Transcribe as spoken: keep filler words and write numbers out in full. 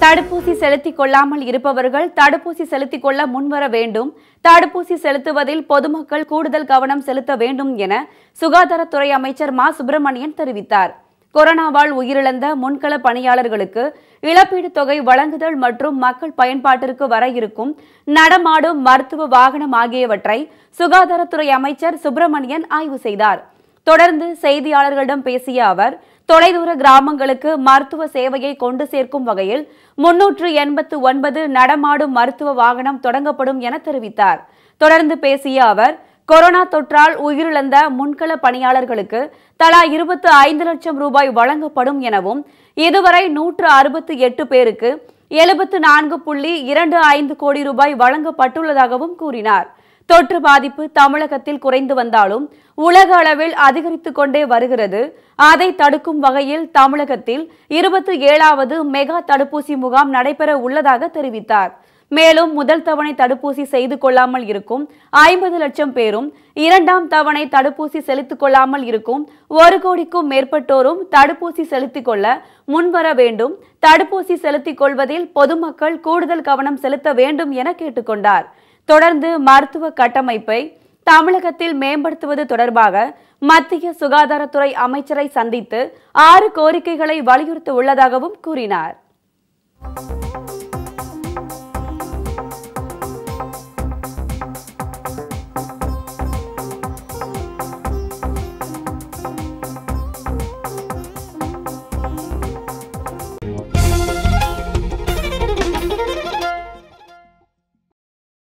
தடுப்பூசி செலுத்திக் கொள்ளாமல் இருப்பவர்கள் தடுப்பூசி செலுத்திக் கொள்ள முன்வர வேண்டும். தடுப்பூசி செலுத்துவதில் பொதுமக்கள் கூடுதல் கவனம் செலுத்த வேண்டும் என சுகாதாரத்துறை அமைச்சர் மா சுப்பிரமணியன் தெரிவித்தார். கொரோனாவால் உயிரிழந்த முன்கள பணியாளர்களுக்கு இழப்பீடு தொகை வழங்குதல் மற்றும் மக்கள் பயன்பாட்டிற்கு வர இருக்கும் நடமாடும் மருத்துவ வாகனம் ஆகியவற்றை சுகாதாரத்துறை அமைச்சர் சுப்பிரமணியன் ஆய்வு செய்தார். தொடர்ந்து செய்தியாளர்களிடம் பேசிய அவர், தொலைதூர கிராமங்களுக்கு மருத்துவ சேவையை கொண்டு சேர்க்கும் வகையில் முன்னூற்று எண்பத்து ஒன்பது நடமாடும் மருத்துவ வாகனம் தொடங்கப்படும் என தெரிவித்தார். தொடர்ந்து பேசிய அவர், கொரோனா தொற்றால் உயிரிழந்த முன்கள பணியாளர்களுக்கு தலா இருபத்தி ஐந்து லட்சம் ரூபாய் வழங்கப்படும் எனவும், இதுவரை நூற்று அறுபத்தி எட்டு பேருக்கு எழுபத்து நான்கு புள்ளி இரண்டு ஐந்து கோடி ரூபாய் வழங்கப்பட்டுள்ளதாகவும் கூறினார். தொற்று பாதிப்பு தமிழகத்தில் குறைந்து வந்தாலும் உலக அளவில் அதிகரித்துக் கொண்டே வருகிறது. அதை தடுக்கும் வகையில் தமிழகத்தில் இருபத்தி ஏழாவது மெகா தடுப்பூசி முகாம் நடைபெற உள்ளதாக தெரிவித்தார். மேலும் முதல் தவணை தடுப்பூசி செய்து கொள்ளாமல் இருக்கும் ஐம்பது லட்சம் பேரும், இரண்டாம் தவணை தடுப்பூசி செலுத்திக் கொள்ளாமல் இருக்கும் ஒரு கோடிக்கும் மேற்பட்டோரும் தடுப்பூசி செலுத்திக் கொள்ள முன்வர வேண்டும். தடுப்பூசி செலுத்திக் கொள்வதில் பொதுமக்கள் கூடுதல் கவனம் செலுத்த வேண்டும் என கேட்டுக்கொண்டார். தொடர்ந்து மருத்துவ கட்டமைப்பை தமிழகத்தில் மேம்படுத்துவது தொடர்பாக மத்திய சுகாதாரத்துறை அமைச்சரை சந்தித்து ஆறு கோரிக்கைகளை வலியுறுத்த உள்ளதாகவும் கூறினார்.